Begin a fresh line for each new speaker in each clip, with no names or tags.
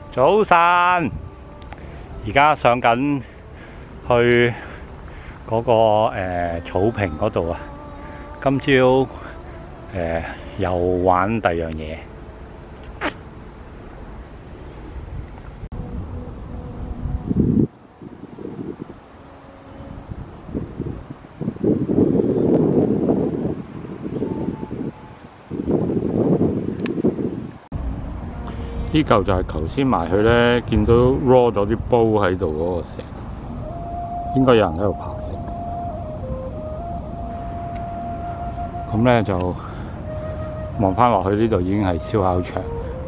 早晨，而家上緊去嗰個草坪嗰度啊。今朝又玩第二樣嘢。呢嚿就係頭先埋去咧，見到 raw 咗啲煲喺度嗰個石，應該有人喺度拍石。咁咧就望翻落去呢度已經係燒烤場。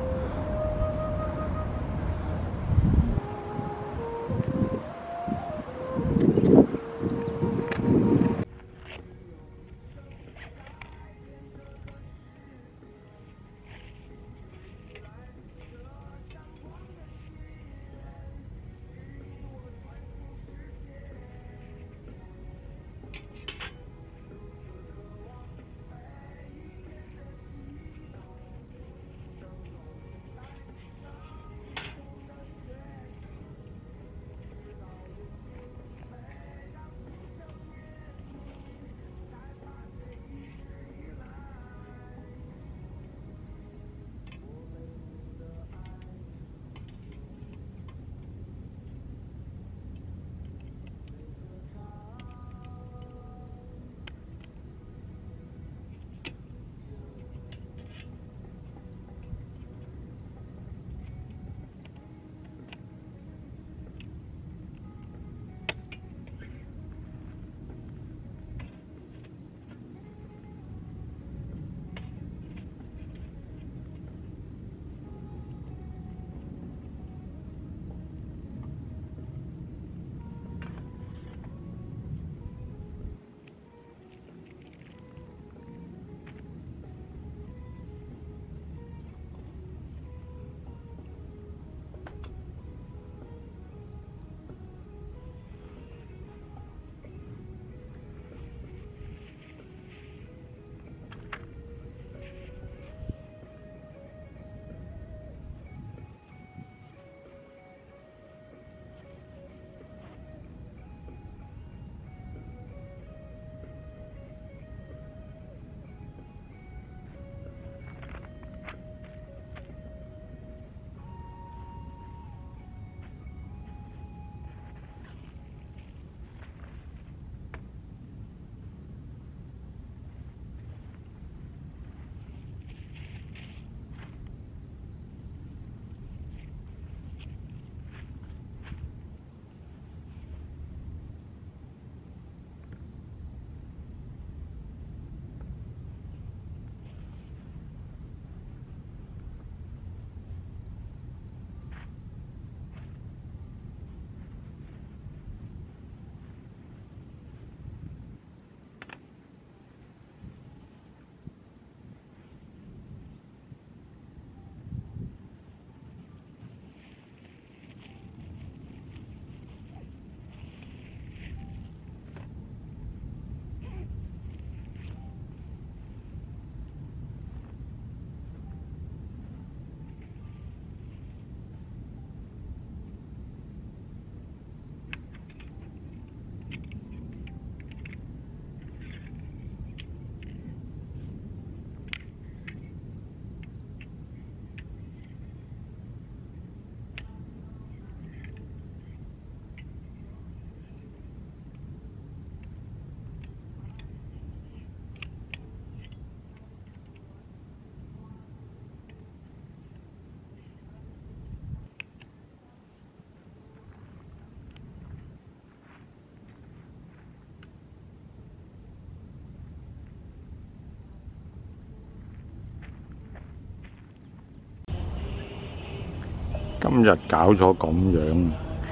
今日搞咗咁樣，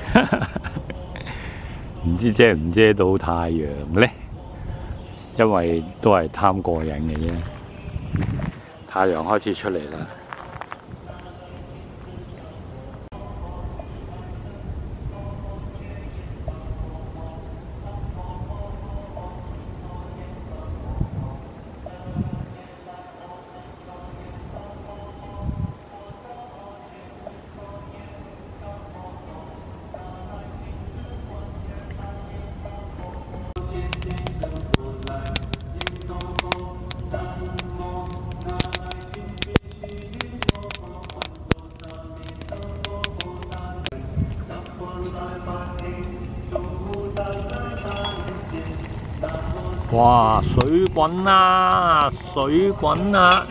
唔知遮唔遮到太陽呢？因為都係貪過癮嘅啫。太陽開始出嚟啦。 哇！水滾啦，水滾啦！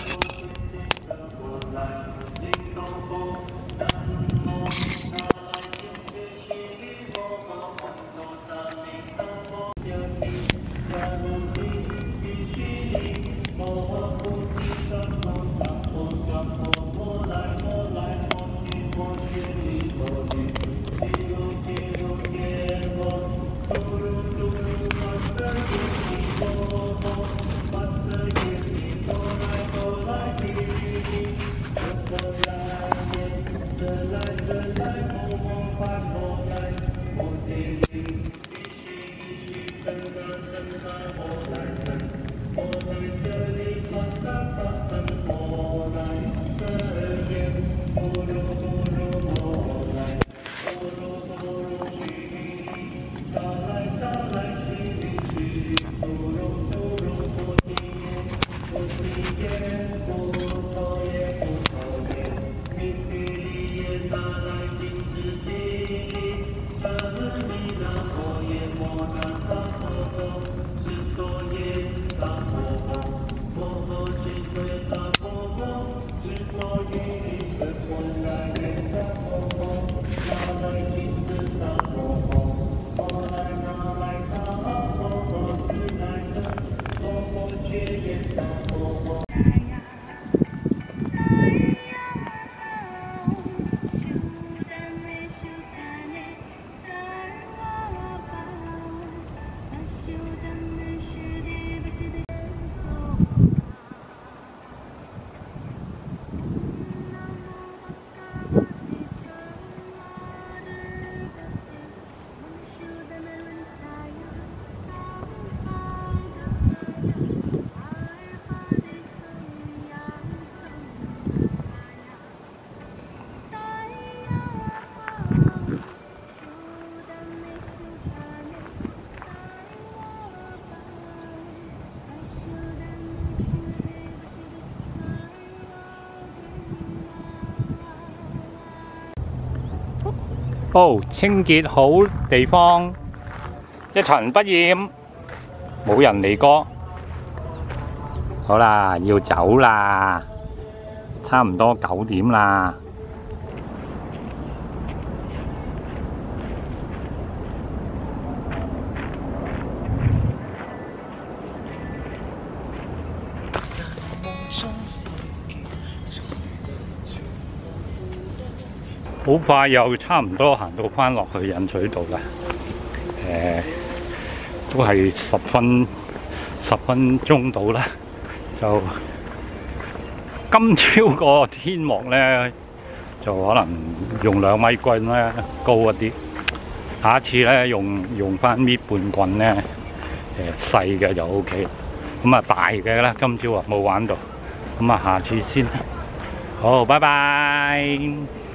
哦，清潔好地方，一塵不染，冇人嚟過。好啦，要走啦，差唔多9點啦。好快又差唔多行到返落去引水道啦，都係10分鐘到啦。就今朝個天幕咧，就可能用2米棍咧高一啲，下一次咧用翻搣半棍咧，細嘅就 OK。咁啊大嘅咧，今朝啊冇玩到，咁啊下次先。好，拜拜。